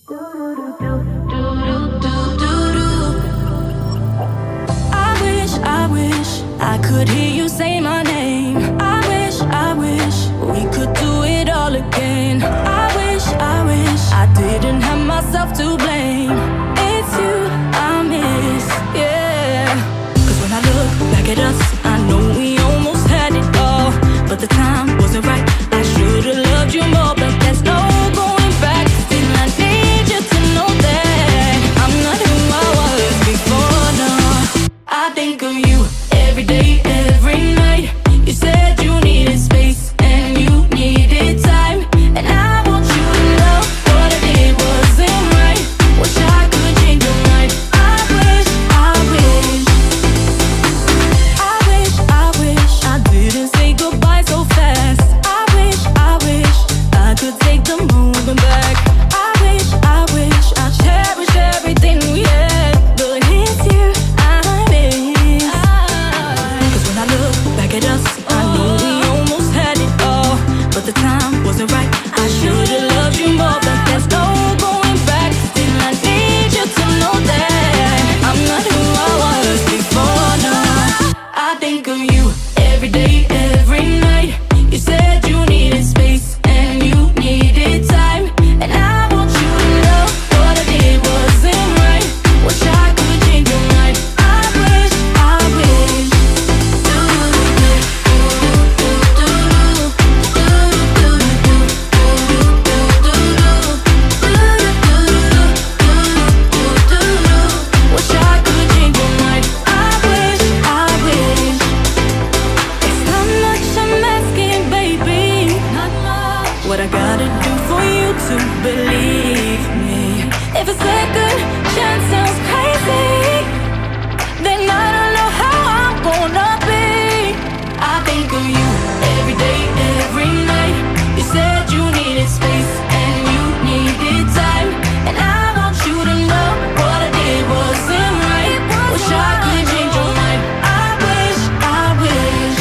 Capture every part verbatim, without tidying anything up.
I wish, I wish I could hear you say my name. I wish, I wish we could do it all again. I wish, I wish I didn't have myself to blame. It's you I miss, yeah. Cause when I look back at us, I know we almost had it all, but the time wasn't right. I should've loved you more, but there's no going back. Still I need you to know that I'm not who I was before, no. I think of you every day, every night. You said you needed space and you needed time, and I want you to know what I did wasn't right. Wish I could change your mind. I wish, I wish I wish, I wish I didn't say goodbye so fast. I wish, I wish I could take the moving back. I wish, I wish I cherish everything we had, but it's you I miss. Cause when I look back at us, I know we almost had it all, but the time wasn't right. I should've loved you more, but there's no going back. Still I need you to know that I'm not who I was before, no. I think of you every day, every night. You said you needed space and you needed time, and I want you to know what I did wasn't right. Wish I could change your mind. I wish, I wish Wish I could change your mind. I wish, I wish it's not much I'm asking, baby. Not much. What I gotta do for you to believe me? If a second chance sounds crazy, then I don't know how I'm gonna be. I think of you every day, every night. You said you needed space and you needed time, and I want you to know what I did wasn't right. Wish I could change your mind. I wish, I wish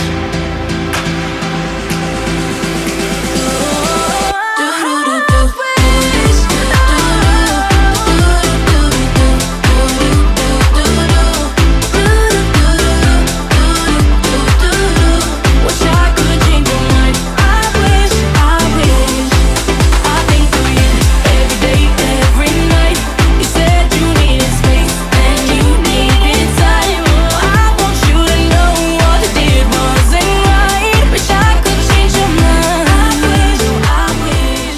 Wish I could change your mind. I wish, I wish I think of you every day, every night. You said you needed space and you needed time. I want you to know what I did wasn't right. Wish I could change your mind. I wish, I wish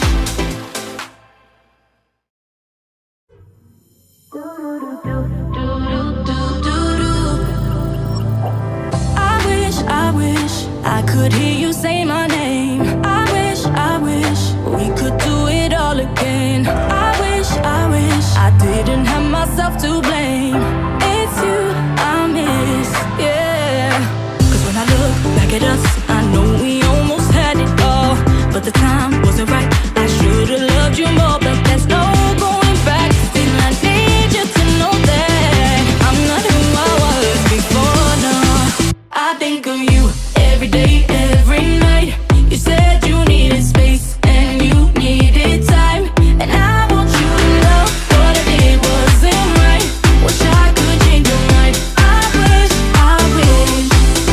I wish, I wish I could hear you say my name. I wish, I wish we could do it all again. I wish, I wish I didn't have myself to blame. It's you I miss, yeah. Cause when I look back at us, I know we almost had it all, but the time wasn't right. I should've loved you more, but there's no going back. Still I need you to know that I'm not who I was before, no. I think of you every day, every night. You said you needed space and you needed time, and I want you to know what I did wasn't right. Wish I could change your mind. I wish, I wish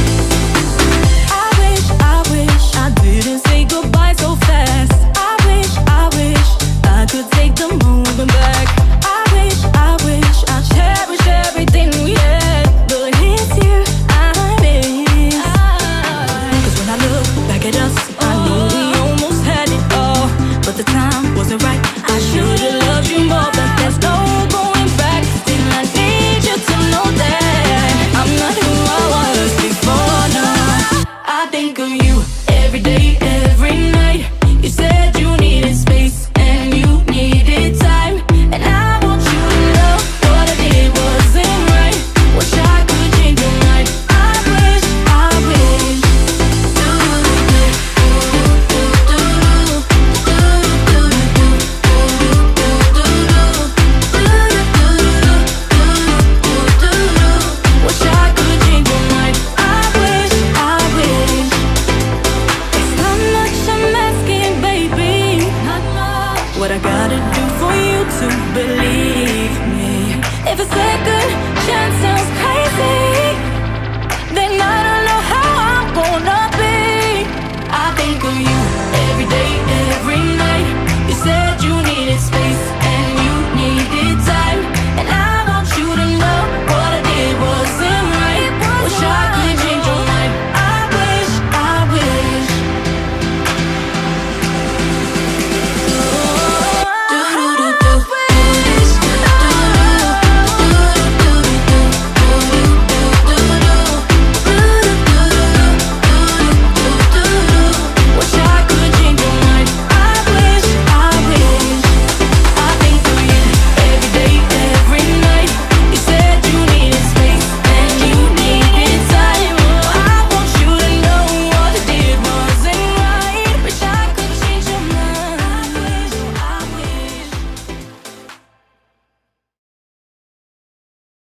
I wish, I wish I didn't say goodbye so fast. I wish, I wish I could take the moving back. I wish, I wish I cherish everything we had, but it's you I miss. Cause when I look back at us, I know we almost had it all, but the time wasn't right. I should've loved you more, but there's no going back. Still I need you to know that I'm not who I was before, no. I think of you every day, every night. You said you needed space and you needed time, and I want you to know what I did wasn't right. Wish I could change your mind. I wish, I wish Wish I could change your mind. I wish, I wish it's not much I'm asking, baby. Not much. What I gotta do for you to believe me. If a second chance sounds crazy,